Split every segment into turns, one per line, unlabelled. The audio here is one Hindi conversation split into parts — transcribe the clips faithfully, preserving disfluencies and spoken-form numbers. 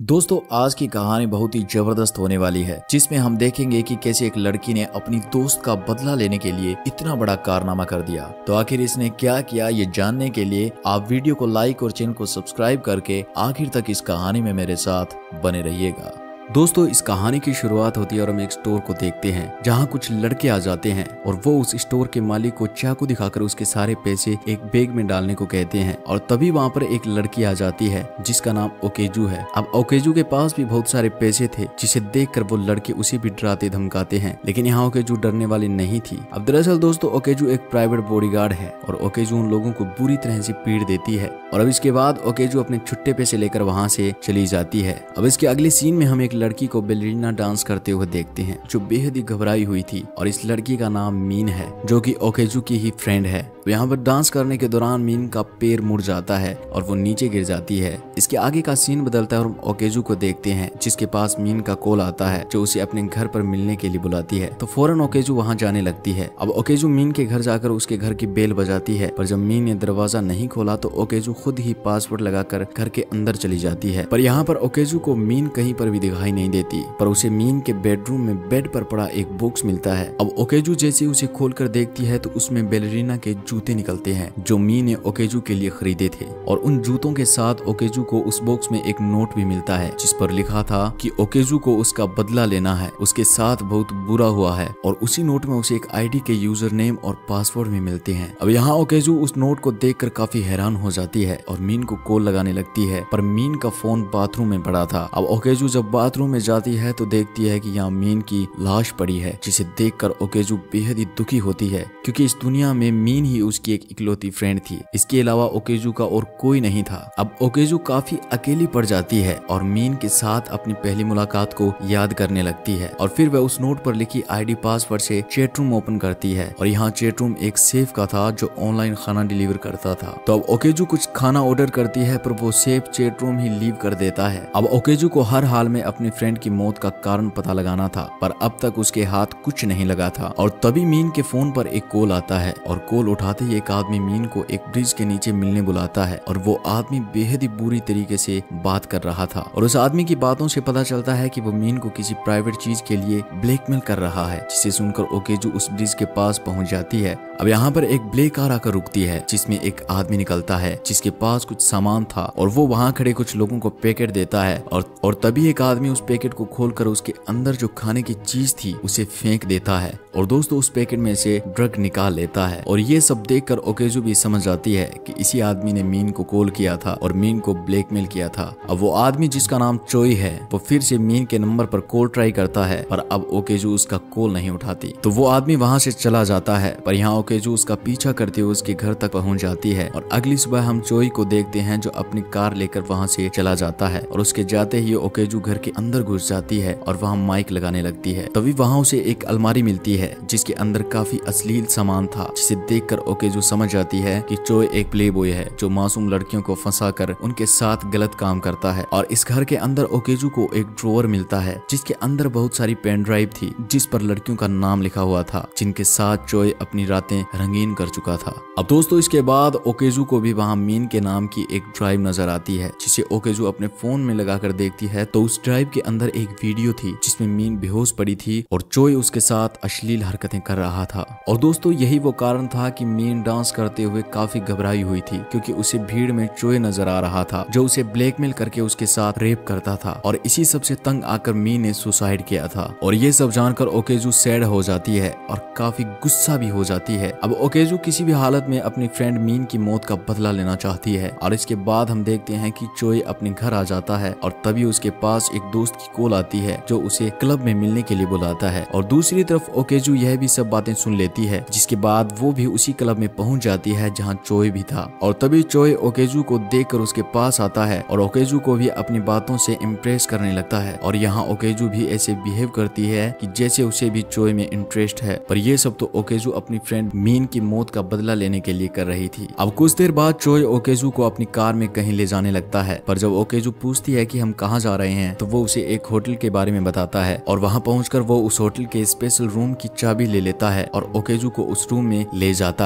दोस्तों आज की कहानी बहुत ही जबरदस्त होने वाली है, जिसमें हम देखेंगे कि कैसे एक लड़की ने अपनी दोस्त का बदला लेने के लिए इतना बड़ा कारनामा कर दिया। तो आखिर इसने क्या किया, ये जानने के लिए आप वीडियो को लाइक और चैनल को सब्सक्राइब करके आखिर तक इस कहानी में मेरे साथ बने रहिएगा। दोस्तों इस कहानी की शुरुआत होती है और हम एक स्टोर को देखते हैं जहां कुछ लड़के आ जाते हैं और वो उस स्टोर के मालिक को चाकू दिखाकर उसके सारे पैसे एक बैग में डालने को कहते हैं। और तभी वहां पर एक लड़की आ जाती है जिसका नाम ओकेजू है। अब ओकेजू के पास भी बहुत सारे पैसे थे, जिसे देखकर वो लड़के उसे भी डराते धमकाते हैं, लेकिन यहाँ ओकेजू डरने वाली नहीं थी। अब दरअसल दोस्तों ओकेजू एक प्राइवेट बॉडीगार्ड है और ओकेजू उन लोगों को बुरी तरह से पीट देती है। और अब इसके बाद ओकेजू अपने छुट्टे पैसे लेकर वहाँ से चली जाती है। अब इसके अगले सीन में हम एक लड़की को बैलेरिना डांस करते हुए देखते हैं जो बेहद ही घबराई हुई थी, और इस लड़की का नाम मीन है जो कि ओकेजू की ही फ्रेंड है। यहाँ पर डांस करने के दौरान मीन का पैर मुड़ जाता है और वो नीचे गिर जाती है। इसके आगे का सीन बदलता है और हम ओकेजू को देखते हैं जिसके पास मीन का कॉल आता है जो उसे अपने घर पर मिलने के लिए बुलाती है। तो फौरन ओकेजू वहाँ जाने लगती है। अब ओकेजू मीन के घर जाकर उसके घर की बेल बजाती है, पर जब मीन ने दरवाजा नहीं खोला तो ओकेजू खुद ही पासवर्ड लगाकर घर के अंदर चली जाती है। पर यहाँ पर ओकेजू को मीन कहीं पर भी दिखाई नहीं देती, पर उसे मीन के बेडरूम में बेड पर पड़ा एक बॉक्स मिलता है। अब ओकेजू जैसे उसे खोलकर देखती है तो उसमें बैलेरिना के जूते निकलते हैं जो मीन ने ओकेजू के लिए खरीदे थे। और उन जूतों के साथ ओकेजू को उस बॉक्स में एक नोट भी मिलता है जिस पर लिखा था कि ओकेजू को उसका बदला लेना है, उसके साथ बहुत बुरा हुआ है। और उसी नोट में उसे एक आईडी के यूजर नेम और पासवर्ड भी मिलते हैं। अब यहाँ ओकेजू उस नोट को देखकर काफी हैरान हो जाती है और मीन को कॉल लगाने लगती है, पर मीन का फोन बाथरूम में पड़ा था। अब ओकेजू जब बाथरूम में जाती है तो देखती है कि यहाँ मीन की लाश पड़ी है, जिसे देखकर ओकेजू बेहद ही दुखी होती है क्योंकि इस दुनिया में मीन ही उसकी एक इकलौती फ्रेंड थी। इसके अलावा ओकेजू का और कोई नहीं था। अब ओकेजू काफी अकेली पड़ जाती है और मीन के साथ अपनी पहली मुलाकात को याद करने लगती है। और फिर वह उस नोट पर लिखी आईडी पासवर्ड से चैट रूम ओपन करती है और यहाँ चैट रूम एक सेफ का था जो ऑनलाइन खाना डिलीवर करता था। तो अब ओकेजू कुछ खाना ऑर्डर करती है, पर वो सेफ चैट रूम ही लीव कर देता है। अब ओकेजू को हर हाल में अपनी फ्रेंड की मौत का कारण पता लगाना था, पर अब तक उसके हाथ कुछ नहीं लगा था। और तभी मीन के फोन पर एक कॉल आता है और कॉल उठाते ही एक आदमी मीन को एक ब्रिज के नीचे मिलने बुलाता है। और वो आदमी बेहद ही बुरी तरीके से बात कर रहा था और उस आदमी की बातों से पता चलता है कि वो मीन को किसी प्राइवेट चीज के लिए ब्लैकमेल कर रहा है, जिसे सुनकर ओकेजू उस ब्रिज के पास पहुंच जाती है। अब यहाँ पर एक ब्लैक कार आकर रुकती है जिसमें एक आदमी निकलता है जिसके पास कुछ सामान था और वो वहाँ खड़े कुछ लोगों को पैकेट देता है। और और तभी एक आदमी उस पैकेट को खोलकर उसके अंदर जो खाने की चीज थी उसे फेंक देता है और दोस्तों उस पैकेट में से ड्रग निकाल लेता है। और ये सब देखकर ओकेजू भी समझ जाती है कि इसी आदमी ने मीन को कॉल किया था और मीन को ब्लैकमेल किया था। अब वो आदमी जिसका नाम चोई है वो फिर से मीन के नंबर पर कॉल ट्राई करता है, पर अब ओकेजू उसका कॉल नहीं उठाती। तो वो आदमी वहाँ से चला जाता है, पर यहाँ ओकेजू उसका पीछा करते हुए उसके घर तक पहुँच जाती है। और अगली सुबह हम चोई को देखते हैं जो अपनी कार लेकर वहाँ से चला जाता है और उसके जाते ही ओकेजू घर के अंदर घुस जाती है और वहाँ माइक लगाने लगती है। तभी वहाँ उसे एक अलमारी मिलती है जिसके अंदर काफी अश्लील सामान था, जिसे देखकर ओकेजू समझ जाती है कि चोई एक प्ले बॉय है जो मासूम लड़कियों को फंसाकर उनके साथ गलत काम करता है। और इस घर के अंदर ओकेजू को एक ड्रॉअर मिलता है जिसके अंदर बहुत सारी पेन ड्राइव थी जिस पर लड़कियों का नाम लिखा हुआ था, जिनके साथ चोई अपनी रातें रंगीन कर चुका था। अब दोस्तों इसके बाद ओकेजू को भी वहाँ मीन के नाम की एक ड्राइव नजर आती है, जिसे ओकेजू अपने फोन में लगाकर देखती है तो उस ड्राइव के अंदर एक वीडियो थी जिसमें मीन बेहोश पड़ी थी और चोई उसके साथ अश्लील हरकतें कर रहा था। और दोस्तों यही वो कारण था कि मीन डांस करते हुए काफी घबराई हुई थी क्योंकि उसे भीड़ में चोई नजर आ रहा था जो उसे ब्लैकमेल करके उसके साथ रेप करता था। और इसी सब से तंग आकर मीन ने सुसाइड किया था। और ये सब जानकर ओकेजू सैड हो जाती है और काफी गुस्सा भी हो जाती है। अब ओकेजू किसी भी हालत में अपनी फ्रेंड मीन की मौत का बदला लेना चाहती है। और इसके बाद हम देखते हैं कि चोई अपने घर आ जाता है और तभी उसके पास एक दोस्त की कॉल आती है जो उसे क्लब में मिलने के लिए बुलाता है। और दूसरी तरफ ओकेजू यह भी सब बातें सुन लेती है, जिसके बाद वो भी उसी क्लब में पहुंच जाती है जहां चोई भी था। और तभी चोई ओकेजू को देखकर उसके पास आता है और ओकेजू को भी अपनी बातों से इम्प्रेस करने लगता है। और यहाँ ओकेजू भी ऐसे बिहेव करती है कि जैसे उसे भी चोई में इंटरेस्ट है। पर ये सब तो ओकेजू अपनी फ्रेंड मीन की मौत का बदला लेने के लिए कर रही थी। अब कुछ देर बाद चोई ओकेजू को अपनी कार में कहीं ले जाने लगता है, पर जब ओकेजू पूछती है कि हम कहाँ जा रहे हैं तो वो उसे एक होटल के बारे में बताता है। और वहाँ पहुंचकर वो उस होटल के स्पेशल रूम की चाबी ले लेता है और ओकेजू को उस रूम में ले जाता है।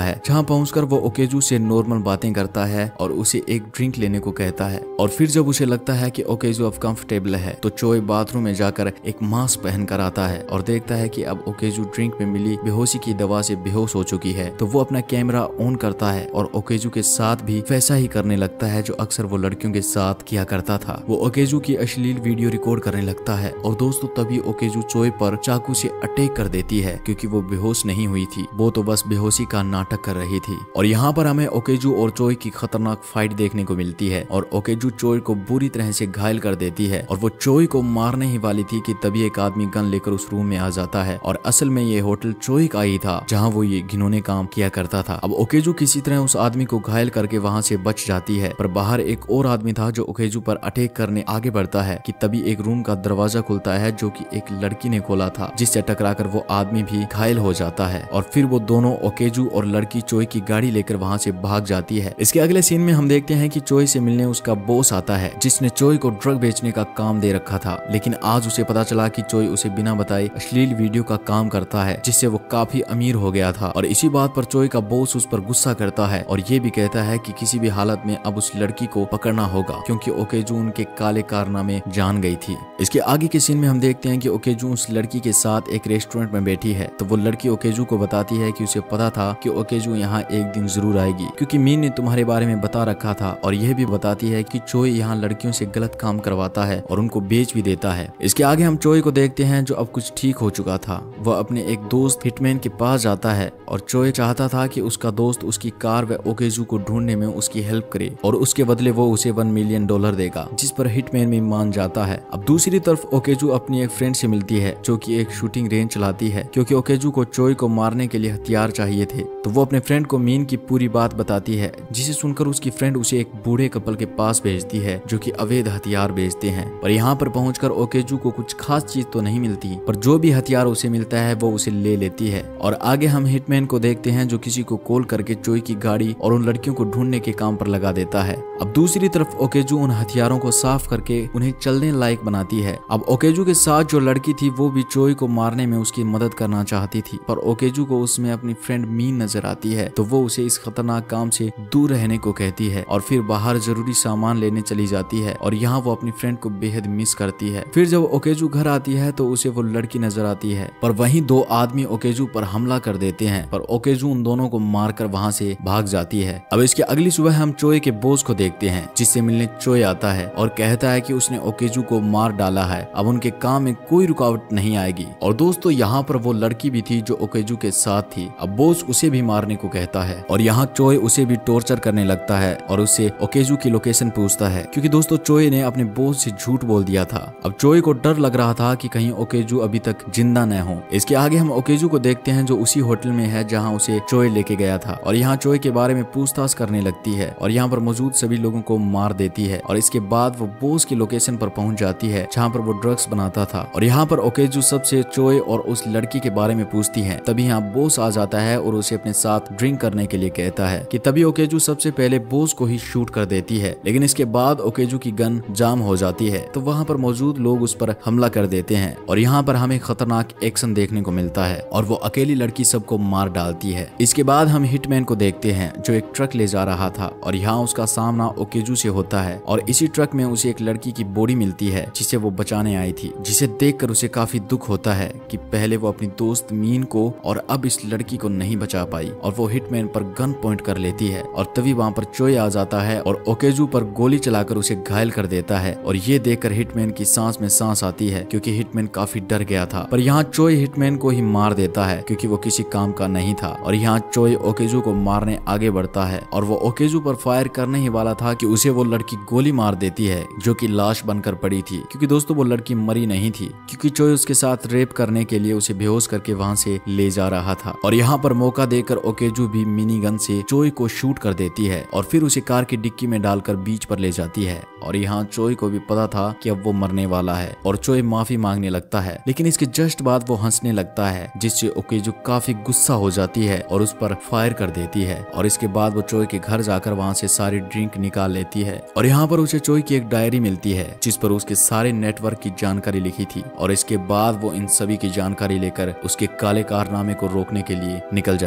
है, जहाँ पहुंचकर वो ओकेजू से नॉर्मल बातें करता है और उसे एक ड्रिंक लेने को कहता है। और फिर जब उसे लगता है कि ओकेजू अब कंफर्टेबल है तो चोय बाथरूम में जाकर एक मास्क पहन कर आता है और देखता है कि अब ओकेजू ड्रिंक में मिली बेहोशी की दवा से बेहोश हो चुकी है। तो वो अपना कैमरा ऑन करता है और ओकेजू के साथ भी वैसा ही करने लगता है जो अक्सर वो लड़कियों के साथ किया करता था। वो ओकेजू की अश्लील वीडियो रिकॉर्ड करने लगता है और दोस्तों तभी ओकेजू चोय पर चाकू से अटैक कर देती है, क्योंकि वो बेहोश नहीं हुई थी, वो तो बस बेहोशी का नाटक कर रही थी। और यहाँ पर हमें ओकेजू और चोय की खतरनाक फाइट देखने को मिलती है और ओकेजू चोय को बुरी तरह से घायल कर देती है और वो चोय को मारने ही वाली थी कि तभी एक आदमी गन लेकर उस रूम में आ जाता है और असल में ये होटल चोय का ही था जहाँ वो ये घिनौने काम किया करता था। अब ओकेजू किसी तरह उस आदमी को घायल करके वहाँ से बच जाती है, पर बाहर एक और आदमी था जो ओकेजू पर अटैक करने आगे बढ़ता है कि तभी एक रूम का दरवाजा खुलता है जो कि एक लड़की ने खोला था, जिससे टकराकर वो आदमी भी घायल हो जाता है और फिर वो दोनों ओकेजू और लड़की चोय की गाड़ी लेकर वहाँ से भाग जाती है। इसके अगले सीन में हम देखते हैं कि चोय से मिलने उसका बॉस आता है जिसने चोय को ड्रग बेचने का काम दे रखा था, लेकिन आज उसे पता चला कि चोय उसे बिना बताए अश्लील वीडियो का काम करता है, जिससे वो काफी अमीर हो गया था। और इसी बात पर चोय का बॉस उस पर गुस्सा करता है और ये भी कहता है कि किसी भी हालत में अब उस लड़की को पकड़ना होगा, क्योंकि ओकेजू उनके काले कारनामे जान गई थी। इसके आगे के सीन में हम देखते हैं कि ओकेजू उस लड़की के साथ एक रेस्टोरेंट में बैठी है, तो वो लड़की ओकेजू को बताती है कि उसे पता था कि ओकेजू यहाँ एक दिन जरूर आएगी, क्योंकि मीन ने तुम्हारे बारे में बता रखा था। और यह भी बताती है कि चोय यहाँ लड़कियों से गलत काम करवाता है और उनको बेच भी देता है। इसके आगे हम चोय को देखते हैं जो अब कुछ ठीक हो चुका था। वह अपने एक दोस्त हिटमैन के पास जाता है और चोय चाहता था कि उसका दोस्त उसकी कार व ओकेजू को ढूंढने में उसकी हेल्प करे और उसके बदले वो उसे वन मिलियन डॉलर देगा, जिस पर हिटमैन भी मान जाता है। अब दूसरी तरफ ओकेजू अपनी एक फ्रेंड से मिलती है जो कि एक शूटिंग रेंज चलाती है, क्योंकि ओकेजू को चोय को मारने के लिए हथियार चाहिए थे। तो वो अपने फ्रेंड को मीन की पूरी बात बताती है, जिसे सुनकर उसकी फ्रेंड उसे एक बूढ़े कपल के पास भेजती है जो कि अवैध हथियार बेचते हैं। पर यहाँ पर पहुंचकर ओकेजू को कुछ खास चीज तो नहीं मिलती, पर जो भी हथियार उसे मिलता है वो उसे ले लेती है। और आगे हम हिटमैन को देखते हैं जो किसी को कॉल करके चोय की गाड़ी और उन लड़कियों को ढूंढने के काम पर लगा देता है। अब दूसरी तरफ ओकेजू उन हथियारों को साफ करके उन्हें चलने लायक बनाती है। अब ओकेजू के साथ जो लड़की थी वो भी चोय को मारने में उसकी मदद करना चाहती थी, पर ओकेजू को उसमें अपनी फ्रेंड मीन नजर आती है, तो वो उसे इस खतरनाक काम से दूर रहने को कहती है और फिर बाहर जरूरी सामान लेने चली जाती है। और यहाँ वो अपनी फ्रेंड को बेहद मिस करती है। फिर जब ओकेजू घर आती है तो उसे वो लड़की नजर आती है, पर वहीं दो आदमी ओकेजू पर हमला कर देते हैं, पर ओकेजू उन दोनों को मारकर वहाँ से भाग जाती है। अब इसके अगली सुबह हम चोय के बॉस को देखते हैं, जिससे मिलने चोय आता है और कहता है कि उसने ओकेजू को मार डाला है, अब उनके काम में कोई रुकावट नहीं आएगी। और दोस्तों यहाँ पर वो लड़की भी थी जो ओकेजू के साथ थी। अब बॉस उसे भी मारने को कहता है और यहाँ चोय उसे भी टॉर्चर करने लगता है और उससे ओकेजू की लोकेशन पूछता है, क्योंकि दोस्तों चोय ने अपने बॉस से झूठ बोल दिया था। अब चोय को डर लग रहा था कि कहीं ओकेजू अभी तक जिंदा न हो। इसके आगे हम ओकेजू को देखते हैं जो उसी होटल में है जहाँ उसे चोय लेके गया था, और यहाँ चोय के बारे में पूछताछ करने लगती है और यहाँ पर मौजूद सभी लोगों को मार देती है। और इसके बाद वो बॉस की लोकेशन पर पहुंच जाती है जहाँ पर वो ड्रग्स बनाता था। और यहाँ पर ओकेजू सबसे चोय और उस लड़की के बारे में पूछती है। तभी यहाँ बॉस आ जाता है और उसे अपने साथ ड्रिंक करने के लिए कहता है कि तभी ओकेजू सबसे पहले बॉस को ही शूट कर देती है, लेकिन इसके बाद ओकेजू की गन जाम हो जाती है, तो वहाँ पर मौजूद लोग उस पर हमला कर देते हैं और यहाँ पर हमें खतरनाक एक्शन देखने को मिलता है और वो अकेली लड़की सबको मार डालती है। इसके बाद हम हिटमैन को देखते हैं जो एक ट्रक ले जा रहा था और यहाँ उसका सामना ओकेजू से होता है और इसी ट्रक में उसे एक लड़की की बॉडी मिलती है जिसे वो बचाने आई थी, जिसे देखकर उसे काफी दुख होता है कि पहले वो अपनी दोस्त मीन को और अब इस लड़की को नहीं बचा पाई, और वो हिटमैन पर गन पॉइंट कर लेती है। और तभी वहाँ पर चोय आ जाता है और ओकेजू पर गोली चलाकर उसे घायल कर देता है और ये देखकर हिटमैन की सांस में सांस आती है, क्योंकि हिटमैन काफी डर गया था। पर यहाँ चोय हिटमैन को ही मार देता है क्योंकि वो किसी काम का नहीं था। और यहाँ चोय ओकेजू को मारने आगे बढ़ता है और वो ओकेजू पर फायर करने ही वाला था कि उसे वो लड़की गोली मार देती है जो कि लाश बनकर पड़ी थी, क्योंकि दोस्तों वो लड़की मरी नहीं थी, क्योंकि चोय उसके साथ रेप करने के लिए उसे बेहोश करके वहाँ से ले जा रहा था। और यहाँ पर मौका देकर ओकेजू भी मिनी गन से चोय को शूट कर देती है और फिर उसे कार की डिक्की में डालकर बीच पर ले जाती है। और यहाँ चोय को भी पता था कि अब वो मरने वाला है और चोय माफी मांगने लगता है, लेकिन इसके जस्ट बाद वो हंसने लगता है, जिससे ओकेजू काफी गुस्सा हो जाती है और उस पर फायर कर देती है। और इसके बाद वो चोय के घर जाकर वहाँ से सारी ड्रिंक निकाल लेती है और यहाँ पर उसे चोय की एक डायरी मिलती है जिस पर उसके सारे नेटवर्क की जानकारी लिखी थी। और इसके बाद वो इन सभी की जानकारी लेकर उसके काले कारनामे को रोकने के लिए निकल जाती है।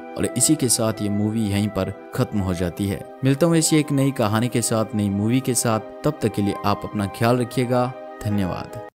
और इसी के साथ ये मूवी यहीं पर खत्म हो जाती है। मिलता हूँ ऐसी एक नई कहानी के साथ, नई मूवी के साथ। तब तक के लिए आप अपना ख्याल रखिएगा। धन्यवाद।